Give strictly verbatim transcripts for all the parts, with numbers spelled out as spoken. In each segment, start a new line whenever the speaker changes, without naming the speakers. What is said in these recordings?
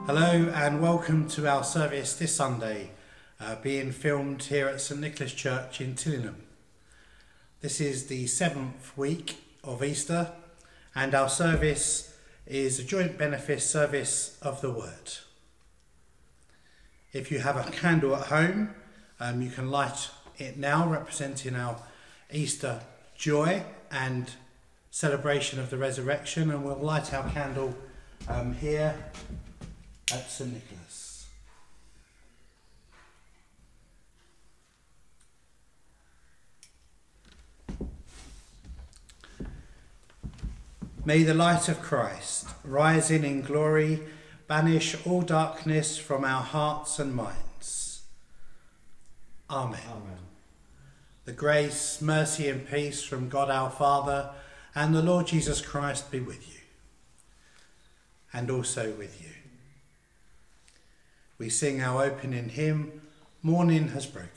Hello and welcome to our service this Sunday, uh, being filmed here at St Nicholas Church in Tillingham. This is the seventh week of Easter and our service is a joint benefice service of the Word. If you have a candle at home, um, you can light it now, representing our Easter joy and celebration of the resurrection, and we'll light our candle um, here at St Nicholas. May the light of Christ, rising in glory, banish all darkness from our hearts and minds. Amen. Amen. The grace, mercy and peace from God our Father and the Lord Jesus Christ be with you, and also with you. We sing our opening hymn, Morning Has Broken.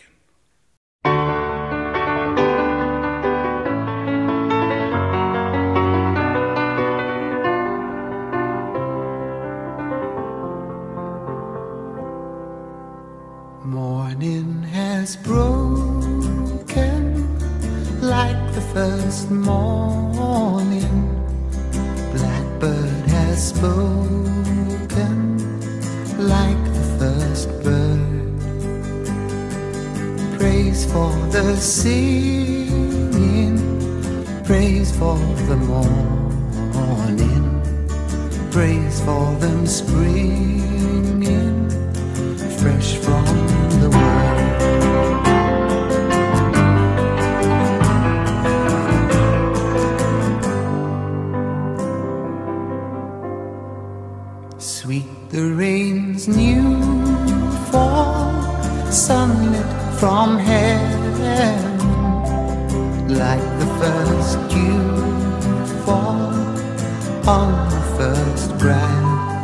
Morning has broken like the first morning. Blackbird has spoken like the first bird. Praise for the singing, praise for the morning, praise for them springing fresh from the word. Sweet the rain's new fall, sunlit from heaven, like the first dew fall on the first grass.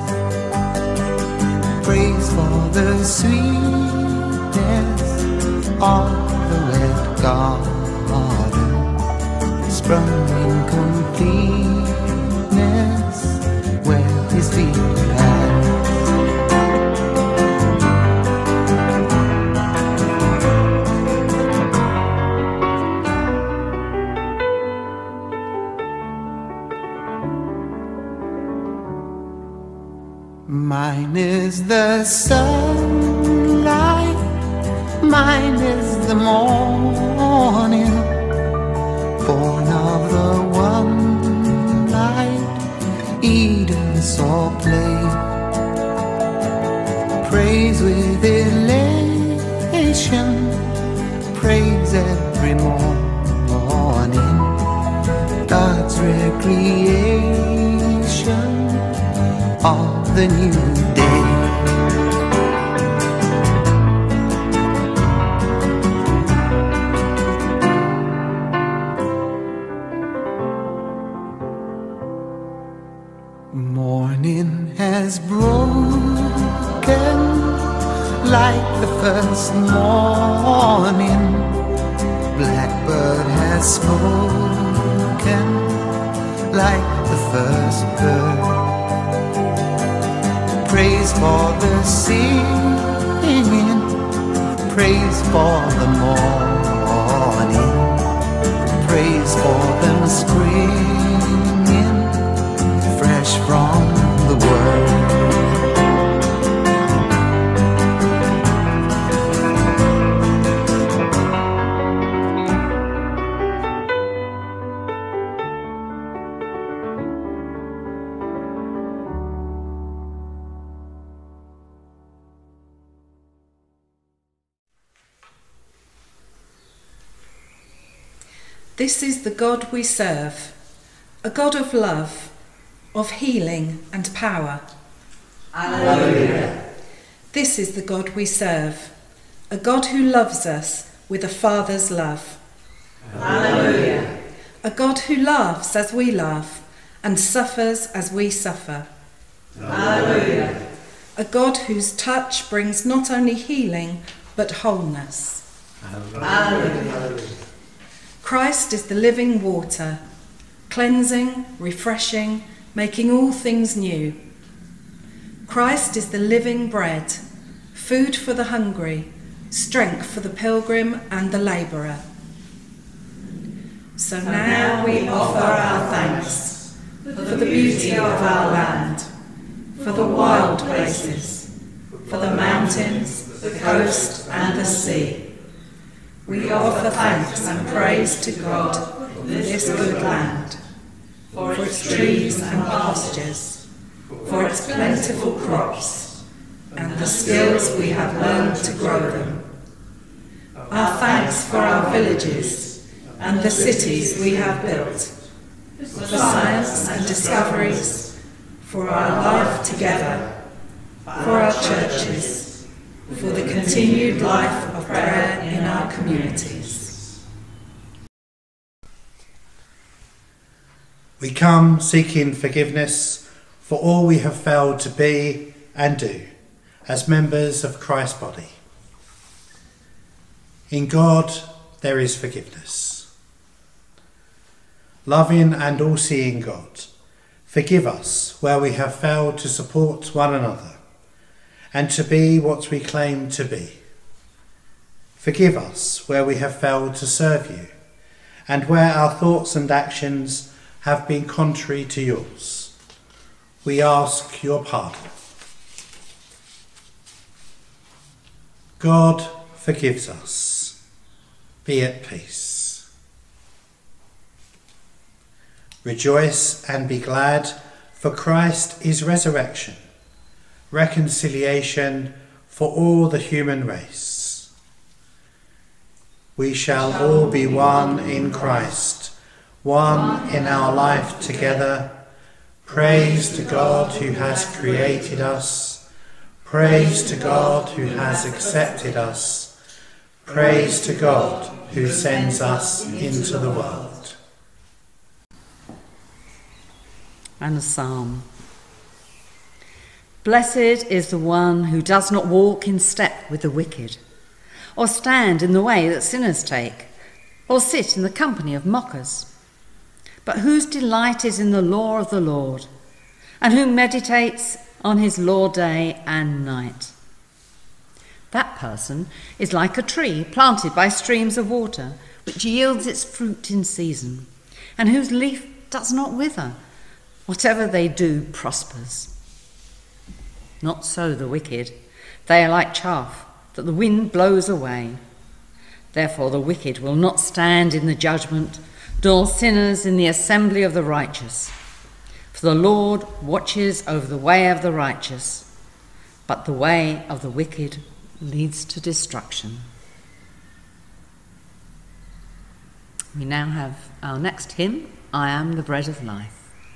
Praise for the sweetness of the wet garden, sprung in completeness where his feet pass. Mine is the sunlight, mine is the morning, born of the one light Eden saw play. Praise with elation, praise every morning, God's recreation of the new day. Morning has broken like the first morning. Blackbird has spoken like the first bird. Praise for the singing, praise for the morning, praise for them springing fresh from the word.
This is the God we serve, a God of love, of healing and power.
Alleluia.
This is the God we serve, a God who loves us with a Father's love.
Alleluia.
A God who laughs as we laugh and suffers as we suffer.
Alleluia.
A God whose touch brings not only healing but wholeness.
Alleluia.
Christ is the living water, cleansing, refreshing, making all things new. Christ is the living bread, food for the hungry, strength for the pilgrim and the labourer. So now we offer our thanks for the beauty of our land, for the wild places, for the mountains, the coast and the sea. We offer thanks and praise to God for this good land, for its trees and pastures, for its plentiful crops, and the skills we have learned to grow them. Our thanks for our villages and the cities we have built, for science and discoveries, for our life together, for our churches, for the continued life of prayer in our communities.
We come seeking forgiveness for all we have failed to be and do as members of Christ's body. In God there is forgiveness. Loving and all-seeing God, forgive us where we have failed to support one another and to be what we claim to be. Forgive us where we have failed to serve you and where our thoughts and actions have been contrary to yours. We ask your pardon. God forgives us. Be at peace. Rejoice and be glad, for Christ is resurrection, reconciliation for all the human race. We shall all be one in Christ, one in our life together. Praise to God who has created us. Praise to God who has accepted us. Praise to God who sends us into the world.
And a psalm. Blessed is the one who does not walk in step with the wicked, or stand in the way that sinners take, or sit in the company of mockers, but whose delight is in the law of the Lord, and who meditates on his law day and night. That person is like a tree planted by streams of water, which yields its fruit in season, and whose leaf does not wither. Whatever they do prospers. Not so the wicked. They are like chaff that the wind blows away. Therefore the wicked will not stand in the judgment, nor sinners in the assembly of the righteous. For the Lord watches over the way of the righteous, but the way of the wicked leads to destruction. We now have our next hymn, I Am the Bread of Life.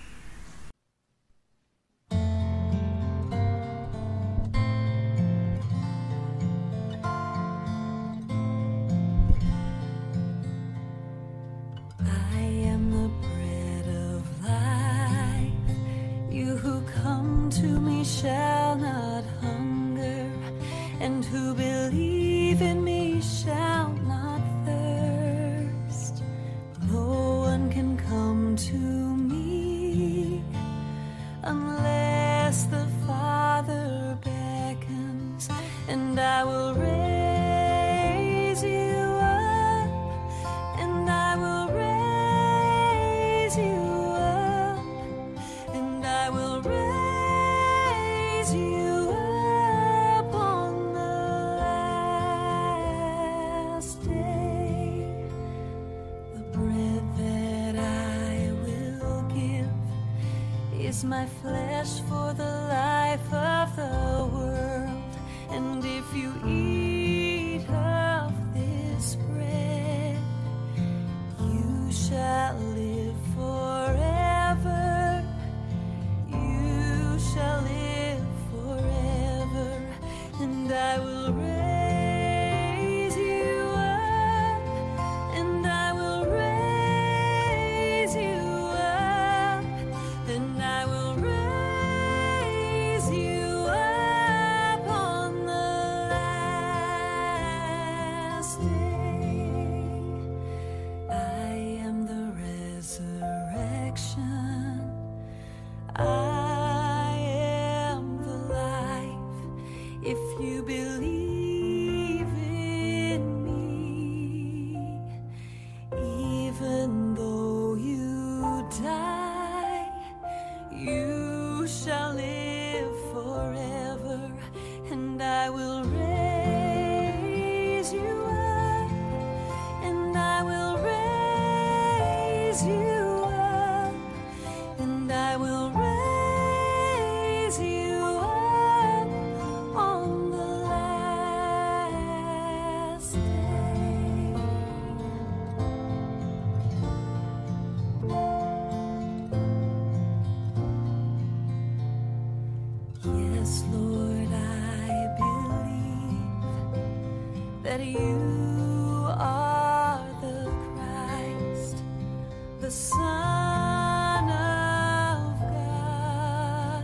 Shall not hunger, and who believe in me shall not thirst. No one can come to me unless the Father beckons, and I will raise you up, and I will raise you up, and I will raise you up on the last day. The bread that I will give is my flesh for the life of the world, and if you eat of this bread, you shall live forever. You shall live forever, and I will raise you up, and I will raise you up, and I will raise you that you are the Christ, the Son of God,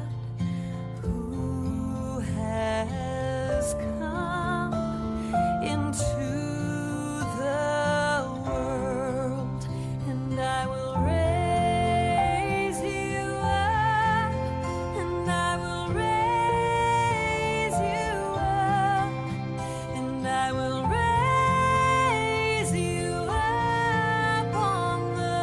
who has come into the world, and I will raise you up, and I will raise you up, and I will raise you up on the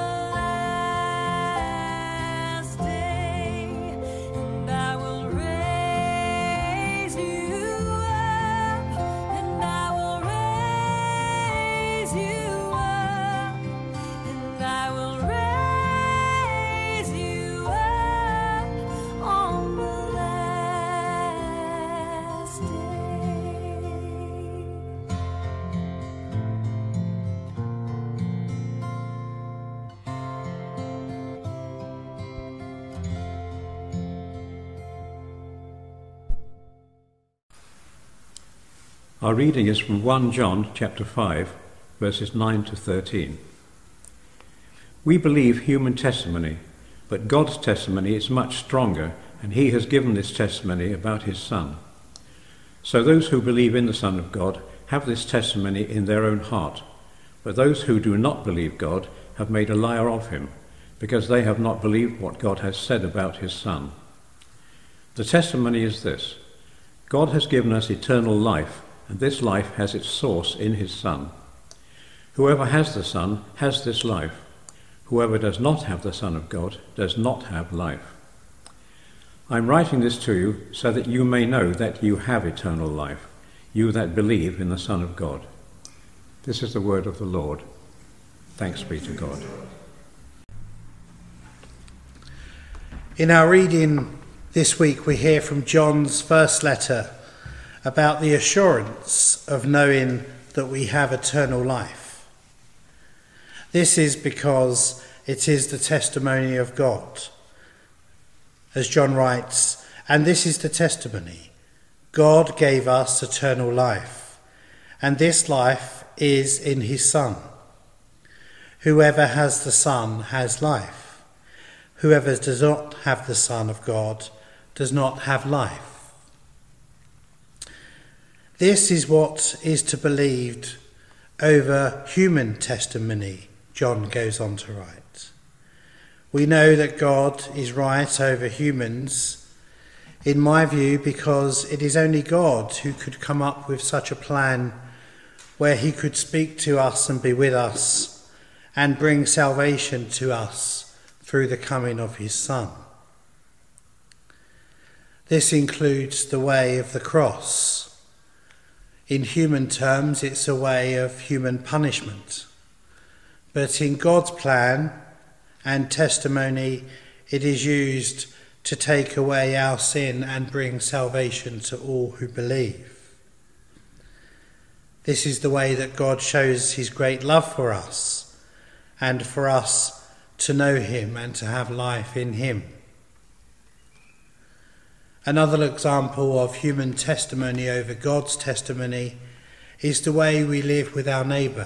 last day, and I will raise you up, and I will raise you up, and I will raise you up on the last day.
Our reading is from First John chapter five, verses nine to thirteen. We believe human testimony, but God's testimony is much stronger, and he has given this testimony about his Son. So those who believe in the Son of God have this testimony in their own heart, but those who do not believe God have made a liar of him, because they have not believed what God has said about his Son. The testimony is this: God has given us eternal life, and this life has its source in his Son. Whoever has the Son has this life. Whoever does not have the Son of God does not have life. I'm writing this to you so that you may know that you have eternal life, you that believe in the Son of God. This is the word of the Lord. Thanks be to God.
In our reading this week, we hear from John's first letter about the assurance of knowing that we have eternal life. This is because it is the testimony of God. As John writes, and this is the testimony: God gave us eternal life, and this life is in his Son. Whoever has the Son has life. Whoever does not have the Son of God does not have life. This is what is to be believed over human testimony, John goes on to write. We know that God is right over humans, in my view, because it is only God who could come up with such a plan where he could speak to us and be with us and bring salvation to us through the coming of his Son. This includes the way of the cross. In human terms, it's a way of human punishment. But in God's plan and testimony, it is used to take away our sin and bring salvation to all who believe. This is the way that God shows his great love for us and for us to know him and to have life in him. Another example of human testimony over God's testimony is the way we live with our neighbour.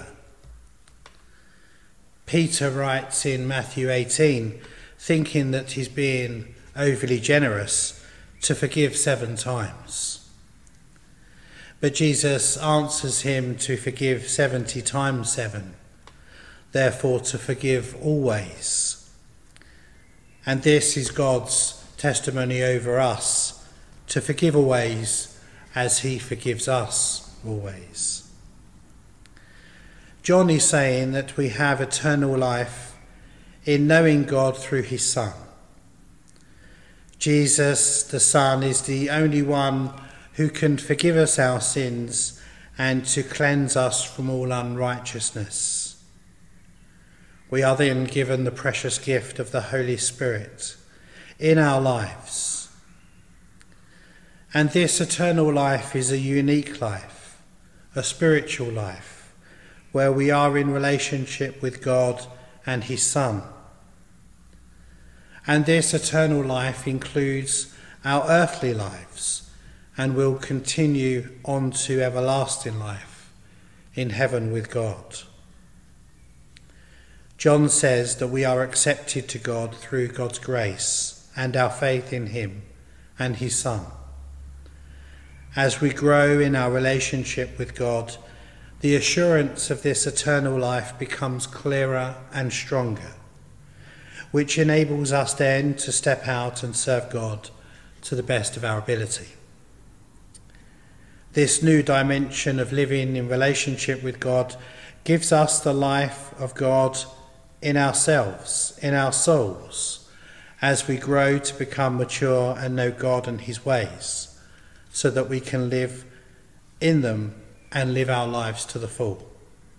Peter writes in Matthew eighteen, thinking that he's being overly generous, to forgive seven times. But Jesus answers him to forgive seventy times seven, therefore to forgive always. And this is God's testimony over us, to forgive always as he forgives us always. John is saying that we have eternal life in knowing God through his Son. Jesus, the Son, is the only one who can forgive us our sins and to cleanse us from all unrighteousness. We are then given the precious gift of the Holy Spirit in our lives. And this eternal life is a unique life, a spiritual life, where we are in relationship with God and his Son. And this eternal life includes our earthly lives and will continue on to everlasting life in heaven with God. John says that we are accepted to God through God's grace and our faith in him and his Son. As we grow in our relationship with God, the assurance of this eternal life becomes clearer and stronger, which enables us then to step out and serve God to the best of our ability. This new dimension of living in relationship with God gives us the life of God in ourselves, in our souls, as we grow to become mature and know God and his ways, so that we can live in them and live our lives to the full.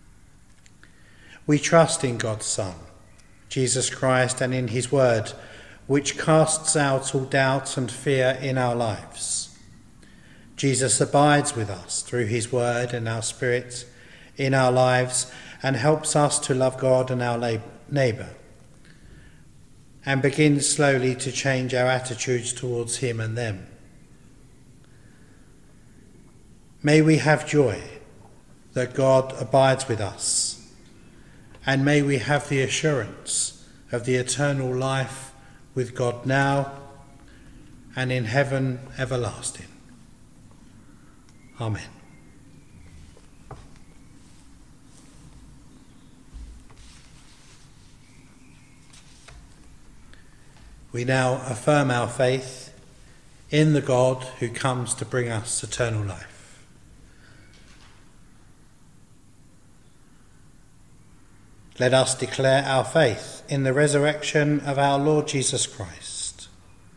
We trust in God's Son, Jesus Christ, and in his word, which casts out all doubt and fear in our lives. Jesus abides with us through his word and our spirit in our lives and helps us to love God and our neighbour, and begins slowly to change our attitudes towards him and them. May we have joy that God abides with us, and may we have the assurance of the eternal life with God now and in heaven everlasting. Amen. We now affirm our faith in the God who comes to bring us eternal life. Let us declare our faith in the resurrection of our Lord Jesus Christ.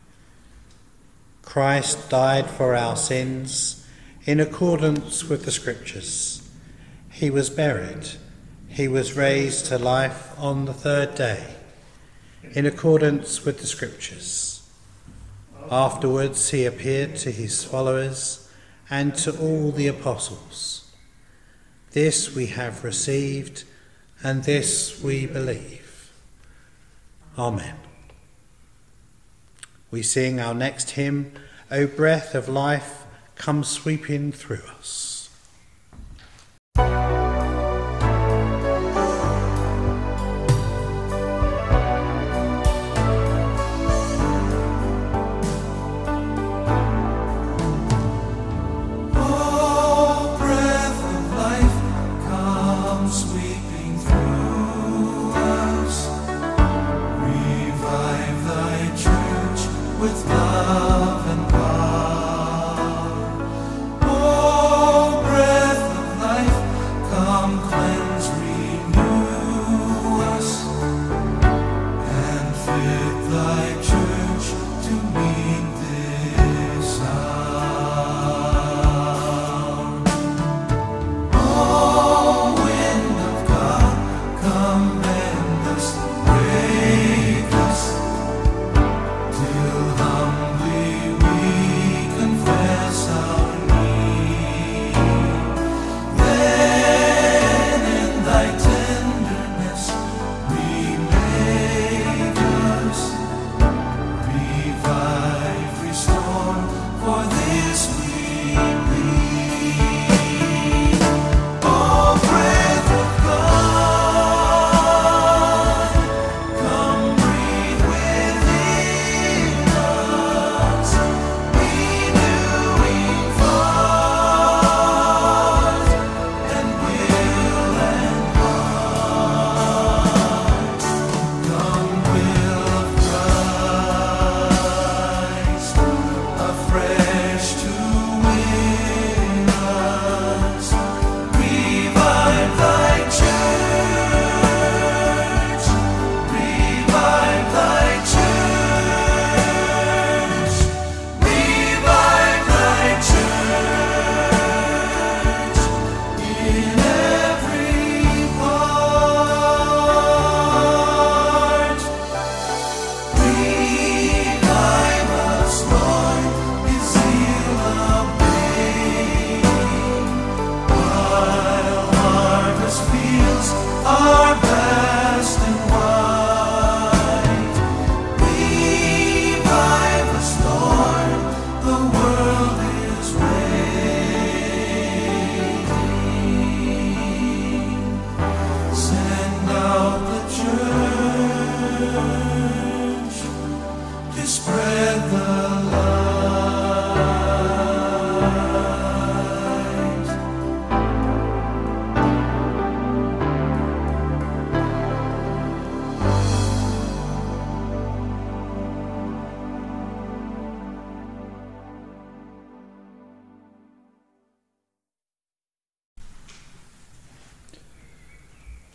Christ died for our sins in accordance with the Scriptures. He was buried. He was raised to life on the third day in accordance with the Scriptures. Afterwards he appeared to his followers and to all the apostles. This we have received, and this we believe. Amen. We sing our next hymn, O Breath of Life, Come Sweeping Through Us.
With love and power, oh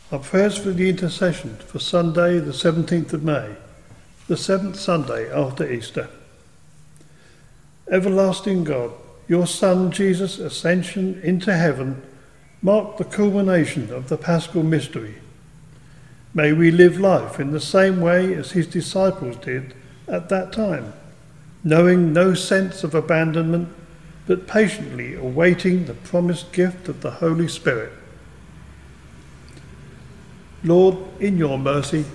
Our prayers for the intercession for Sunday the seventeenth of May, the seventh Sunday after Easter. Everlasting God, your Son Jesus' ascension into heaven marked the culmination of the Paschal mystery. May we live life in the same way as his disciples did at that time, knowing no sense of abandonment, but patiently awaiting the promised gift of the Holy Spirit. Lord, in your mercy,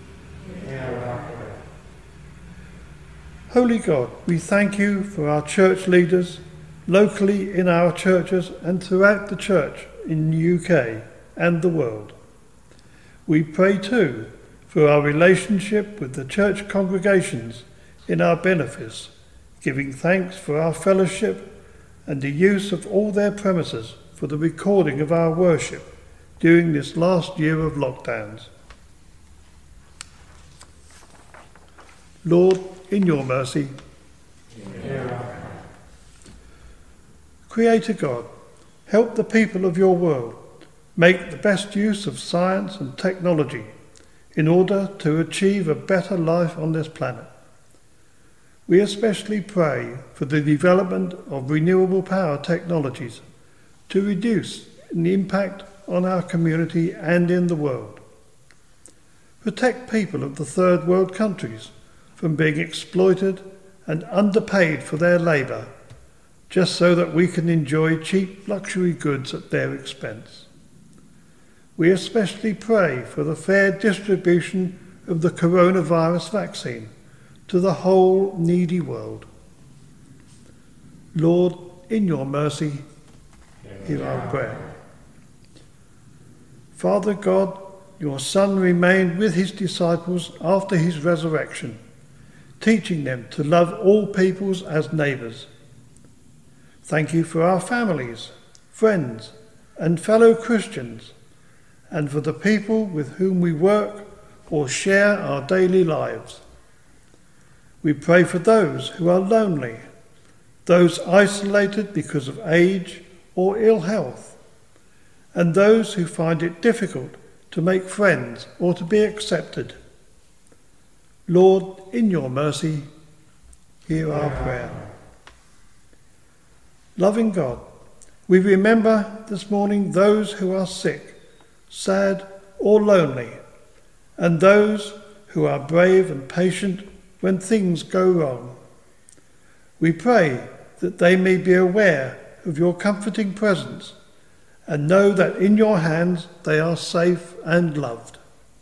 Holy God, we thank you for our church leaders, locally in our churches and throughout the church in the U K and the world. We pray too for our relationship with the church congregations in our benefice, giving thanks for our fellowship and the use of all their premises for the recording of our worship during this last year of lockdowns. Lord, in your mercy, Creator God, help the people of your world make the best use of science and technology in order to achieve a better life on this planet. We especially pray for the development of renewable power technologies to reduce the impact on our community and in the world. Protect people of the third world countries from being exploited and underpaid for their labour, just so that we can enjoy cheap luxury goods at their expense. We especially pray for the fair distribution of the coronavirus vaccine to the whole needy world. Lord, in your mercy, hear our prayer. Father God, your Son remained with his disciples after his resurrection, teaching them to love all peoples as neighbours. Thank you for our families, friends, and fellow Christians, and for the people with whom we work or share our daily lives. We pray for those who are lonely, those isolated because of age or ill health, and those who find it difficult to make friends or to be accepted. Lord, in your mercy, hear our prayer. Loving God, we remember this morning those who are sick, sad or lonely, and those who are brave and patient when things go wrong. We pray that they may be aware of your comforting presence and know that in your hands they are safe and loved.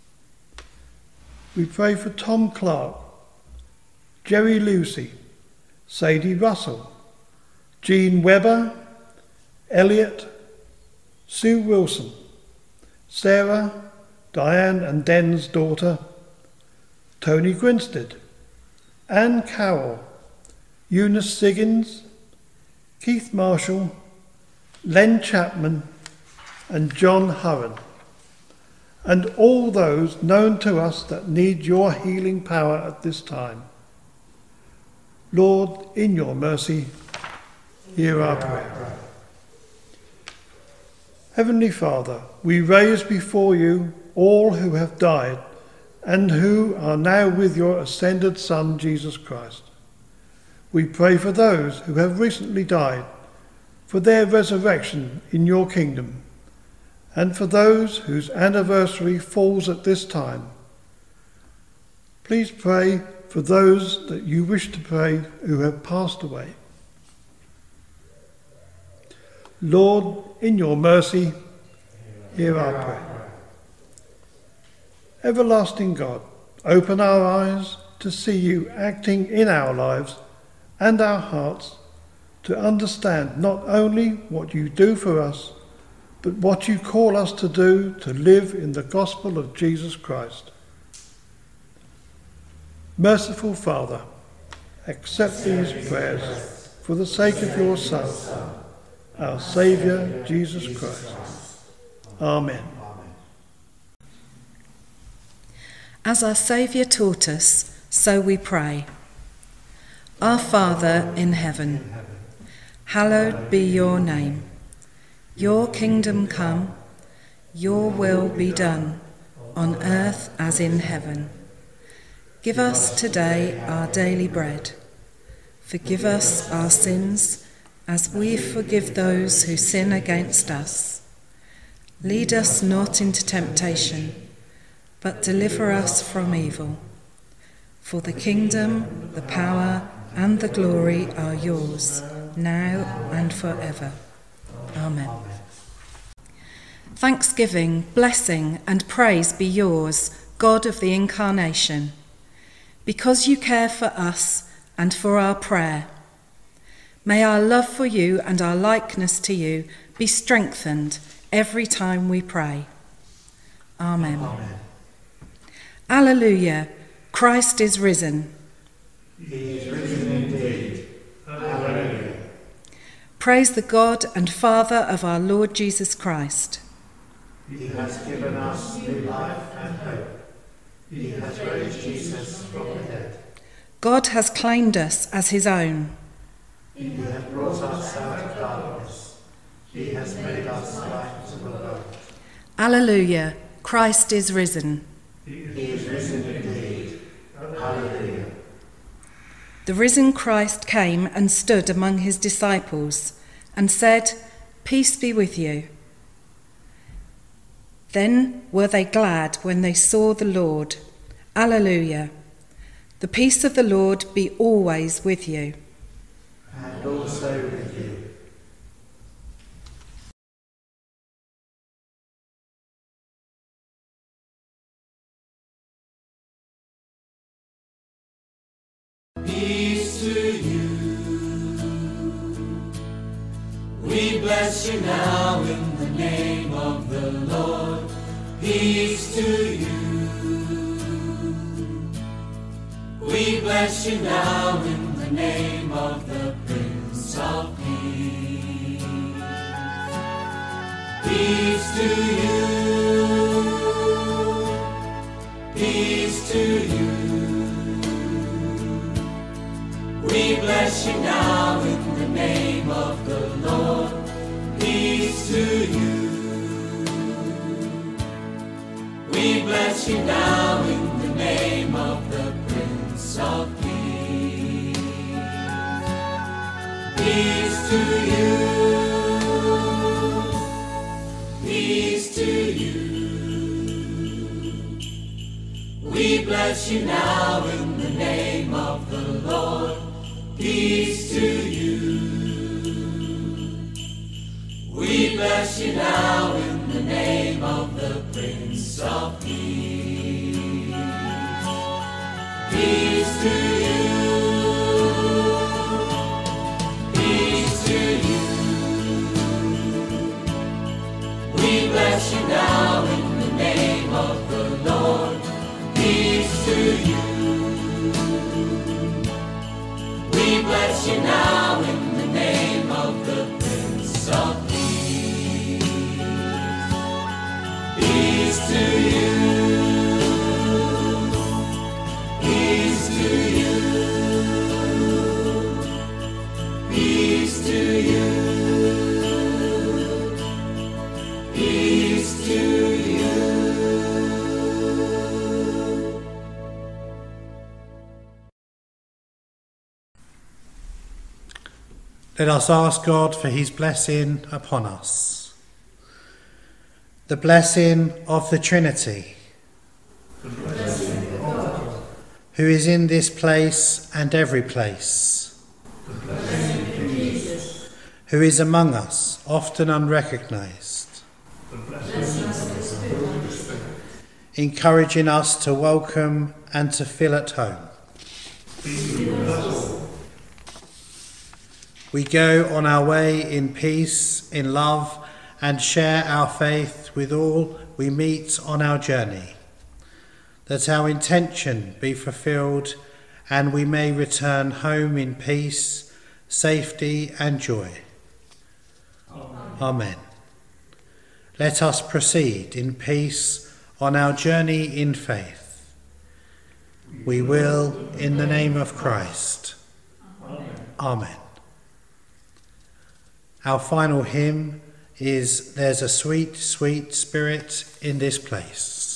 We pray for Tom Clark, Jerry Lucy, Sadie Russell, Jean Webber, Elliot, Sue Wilson, Sarah, Diane and Den's daughter, Tony Grinstead, Anne Carroll, Eunice Siggins, Keith Marshall, Len Chapman and John Hurren, and all those known to us that need your healing power at this time. Lord, in your mercy, hear our prayer. Heavenly Father, we raise before you all who have died and who are now with your ascended Son, Jesus Christ. We pray for those who have recently died, for their resurrection in your kingdom, and for those whose anniversary falls at this time. Please pray for those that you wish to pray who have passed away. Lord, in your mercy, hear our prayer. Everlasting God, open our eyes to see you acting in our lives and our hearts, to understand not only what you do for us, but what you call us to do to live in the gospel of Jesus Christ. Merciful Father, accept these prayers for the sake of your Son, our Saviour, Jesus Christ. Amen.
As our Saviour taught us, so we pray. Our Father in heaven, hallowed be your name. Your kingdom come, Your will be done, on earth as in heaven. Give us today our daily bread. Forgive us our sins, as we forgive those who sin against us. Lead us not into temptation, but deliver us from evil. For the kingdom, the power, and the glory are yours, now and forever. Amen. Thanksgiving, blessing, and praise be yours, God of the Incarnation, because you care for us and for our prayer. May our love for you and our likeness to you be strengthened every time we pray. Amen. Amen. Alleluia, Christ is risen.
He is risen indeed. Alleluia.
Praise the God and Father of our Lord Jesus Christ.
He has given us new life and hope. He has raised Jesus from the dead.
God has claimed us as his own.
He has brought us out of darkness. He has made us light to the world.
Alleluia, Christ is risen.
He is risen indeed. Alleluia.
The risen Christ came and stood among his disciples and said, "Peace be with you." Then were they glad when they saw the Lord. Alleluia. The peace of the Lord be always with you.
And also with you.
Peace to you. We bless you now in the name of the Lord. Peace to you. We bless you now in the name of the Prince of Peace. Peace to you. Peace to you. We bless you now in the name of the Lord. Peace to you. We bless you now in the name of the Prince of Peace. Peace to you. Peace to you. We bless you now in the name of the Lord. Peace to you. We bless you now in the name of the Prince of Peace. Peace to you. Peace to you. We bless you now in the name of the Lord. Peace to you. We bless you now in the name of the Prince of Peace. Peace to you. Peace to you. Peace to you. Peace to you.
Let us ask God for his blessing upon us. The blessing of the Trinity,
The blessing of God,
who is in this place and every place,
the blessing of Jesus,
who is among us, often unrecognised,
the blessing of the Holy Spirit,
encouraging us to welcome and to feel at home.
be with us all.
We go on our way in peace, in love, and share our faith with all we meet on our journey, that our intention be fulfilled and we may return home in peace, safety, and joy. Amen. Amen. Let us proceed in peace on our journey in faith. We will, in the name of Christ. Amen. Amen. Our final hymn is there's a sweet, sweet spirit in this place.